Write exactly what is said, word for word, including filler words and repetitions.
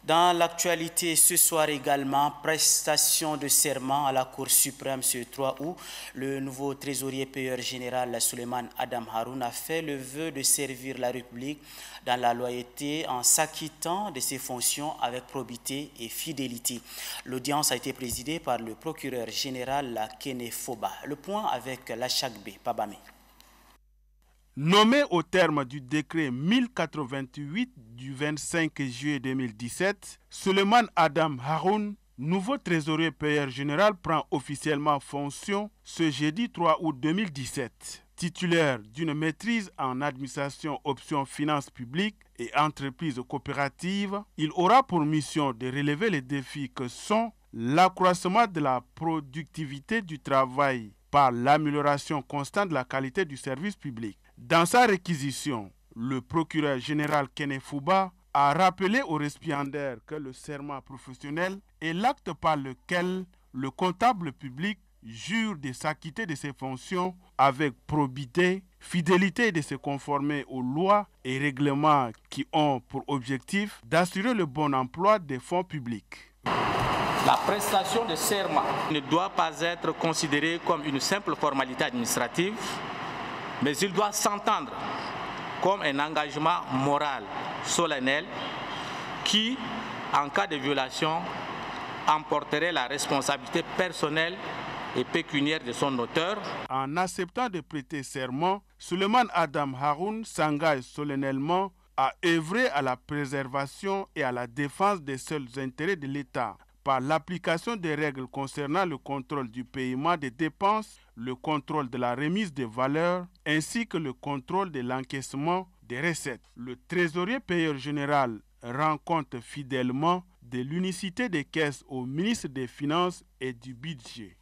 Dans l'actualité, ce soir également, prestation de serment à la Cour suprême ce trois août. Le nouveau trésorier payeur général Suleiman Adam Haroun a fait le vœu de servir la République dans la loyauté en s'acquittant de ses fonctions avec probité et fidélité. L'audience a été présidée par le procureur général Kene Foba. Le point avec Lachakbe Pabame. Nommé au terme du décret mille quatre-vingt-huit du vingt-cinq juillet deux mille dix-sept, Suleiman Adam Haroun, nouveau trésorier payeur général, prend officiellement fonction ce jeudi trois août deux mille dix-sept. Titulaire d'une maîtrise en administration option finances publiques et entreprises coopératives, il aura pour mission de relever les défis que sont l'accroissement de la productivité du travail par l'amélioration constante de la qualité du service public. Dans sa réquisition, le procureur général Kene Foba a rappelé aux récipiendaires que le serment professionnel est l'acte par lequel le comptable public jure de s'acquitter de ses fonctions avec probité, fidélité et de se conformer aux lois et règlements qui ont pour objectif d'assurer le bon emploi des fonds publics. La prestation de serment ne doit pas être considérée comme une simple formalité administrative, mais il doit s'entendre comme un engagement moral solennel qui, en cas de violation, emporterait la responsabilité personnelle et pécuniaire de son auteur. En acceptant de prêter serment, Suleiman Adam Haroun s'engage solennellement à œuvrer à la préservation et à la défense des seuls intérêts de l'État par l'application des règles concernant le contrôle du paiement des dépenses, le contrôle de la remise des valeurs, ainsi que le contrôle de l'encaissement des recettes. Le trésorier payeur général rend compte fidèlement de l'unicité des caisses au ministre des Finances et du Budget.